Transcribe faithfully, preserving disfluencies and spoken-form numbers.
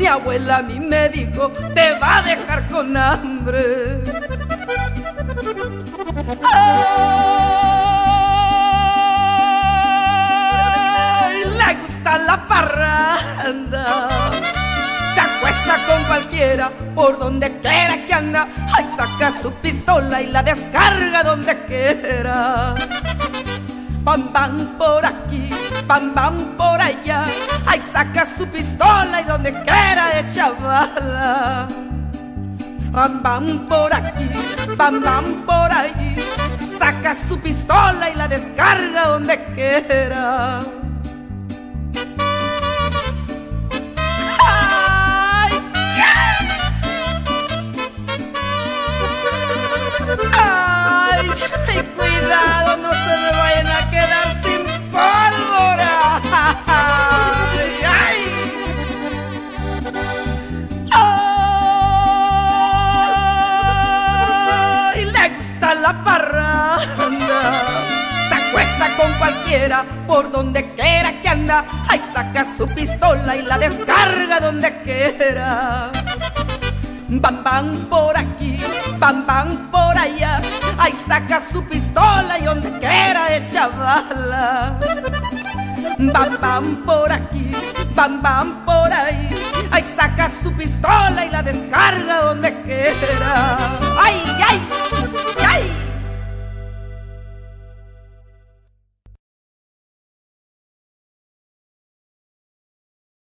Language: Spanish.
abuela a mí me dijo, te va a dejar con hambre. Ay, le gusta la parranda, se acuesta con cualquiera por donde quiera que anda. Ay, saca su pistola y la descarga donde quiera. Bam, bam por aquí, bam, bam por allá. Ay, saca su pistola y donde quiera echa bala. Bam, bam por aquí, bam, bam por allí. Saca su pistola y la descarga donde quiera. Ay, ay, ay, cuidado, no se me vayan a quedar sin pólvora. Ay, ay. Ay, le gusta la parranda, se acuesta con cualquiera por donde quiera que anda. Ay, saca su pistola y la descarga donde quiera. Bam, bam por aquí, bam, bam por allá. Ay, saca su pistola y donde quiera echa bala. Bam, bam por aquí, bam, bam por ahí. Ay, saca su pistola y la descarga donde quiera.